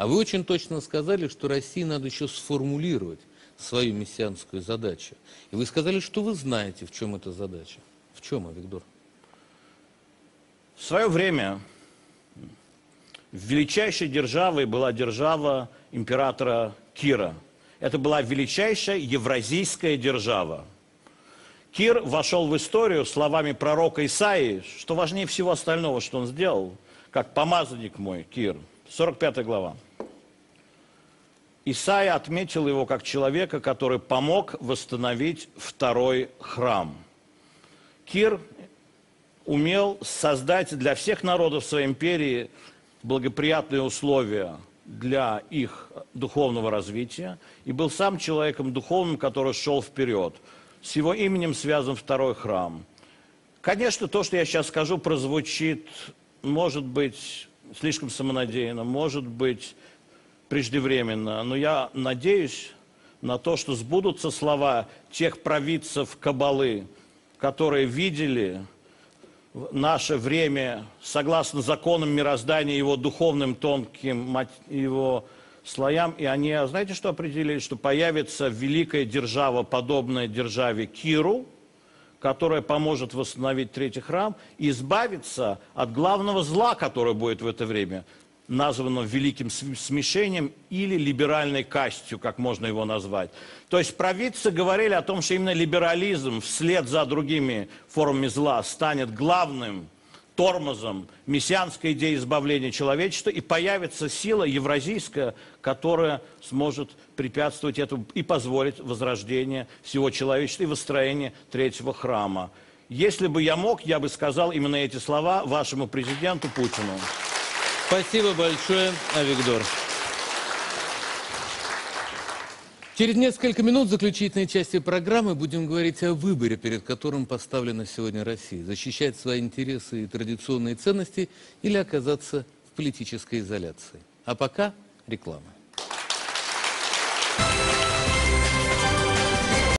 А вы очень точно сказали, что России надо еще сформулировать свою мессианскую задачу. И вы сказали, что вы знаете, в чем эта задача. В чем, Авигдор? В свое время величайшей державой была держава императора Кира. Это была величайшая евразийская держава. Кир вошел в историю словами пророка Исаии, что важнее всего остального, что он сделал, как помазанник мой, Кир. 45 глава. Исаия отметил его как человека, который помог восстановить второй храм. Кир умел создать для всех народов своей империи благоприятные условия для их духовного развития и был сам человеком духовным, который шел вперед. С его именем связан второй храм. Конечно, то, что я сейчас скажу, прозвучит, может быть, слишком самонадеянно, может быть, преждевременно, но я надеюсь на то, что сбудутся слова тех провидцев Каббалы, которые видели наше время, согласно законам мироздания, его духовным, тонким, его слоям, и они, знаете, что определили? Что появится великая держава, подобная державе Киру, которая поможет восстановить третий храм, и избавиться от главного зла, которое будет в это время, названо великим смешением или либеральной кастью, как можно его назвать. То есть провидцы говорили о том, что именно либерализм вслед за другими формами зла станет главным тормозом мессианской идеи избавления человечества, и появится сила евразийская, которая сможет препятствовать этому и позволить возрождение всего человечества и построение третьего храма. Если бы я мог, я бы сказал именно эти слова вашему президенту Путину. Спасибо большое, Авигдор. Через несколько минут в заключительной части программы будем говорить о выборе, перед которым поставлена сегодня Россия. Защищать свои интересы и традиционные ценности или оказаться в политической изоляции. А пока реклама.